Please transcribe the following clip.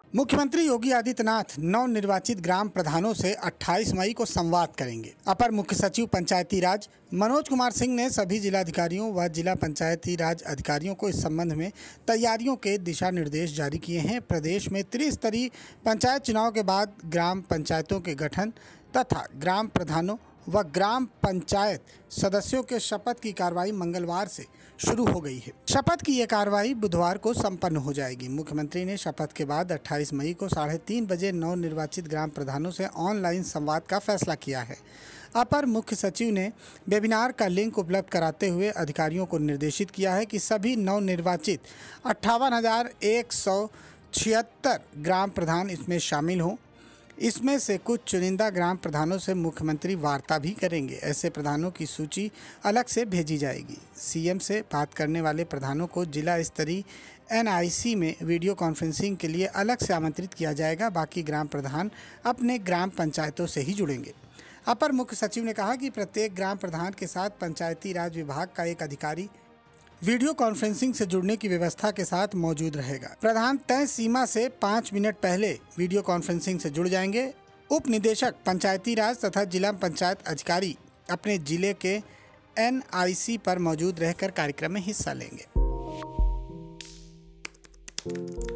मुख्यमंत्री योगी आदित्यनाथ नवनिर्वाचित ग्राम प्रधानों से 28 मई को संवाद करेंगे। अपर मुख्य सचिव पंचायती राज मनोज कुमार सिंह ने सभी जिलाधिकारियों व जिला पंचायती राज अधिकारियों को इस संबंध में तैयारियों के दिशा निर्देश जारी किए हैं। प्रदेश में त्रिस्तरीय पंचायत चुनाव के बाद ग्राम पंचायतों के गठन तथा ग्राम प्रधानों व ग्राम पंचायत सदस्यों के शपथ की कार्रवाई मंगलवार से शुरू हो गई है। शपथ की यह कार्रवाई बुधवार को संपन्न हो जाएगी। मुख्यमंत्री ने शपथ के बाद 28 मई को 3:30 बजे नवनिर्वाचित ग्राम प्रधानों से ऑनलाइन संवाद का फैसला किया है। अपर मुख्य सचिव ने वेबिनार का लिंक उपलब्ध कराते हुए अधिकारियों को निर्देशित किया है कि सभी नवनिर्वाचित 58,176 ग्राम प्रधान इसमें शामिल हों। इसमें से कुछ चुनिंदा ग्राम प्रधानों से मुख्यमंत्री वार्ता भी करेंगे। ऐसे प्रधानों की सूची अलग से भेजी जाएगी। सीएम से बात करने वाले प्रधानों को जिला स्तरीय NIC में वीडियो कॉन्फ्रेंसिंग के लिए अलग से आमंत्रित किया जाएगा। बाकी ग्राम प्रधान अपने ग्राम पंचायतों से ही जुड़ेंगे। अपर मुख्य सचिव ने कहा कि प्रत्येक ग्राम प्रधान के साथ पंचायती राज विभाग का एक अधिकारी वीडियो कॉन्फ्रेंसिंग से जुड़ने की व्यवस्था के साथ मौजूद रहेगा। प्रधान तय सीमा से 5 मिनट पहले वीडियो कॉन्फ्रेंसिंग से जुड़ जाएंगे। उप निदेशक पंचायती राज तथा जिला पंचायत अधिकारी अपने जिले के NIC पर मौजूद रहकर कार्यक्रम में हिस्सा लेंगे।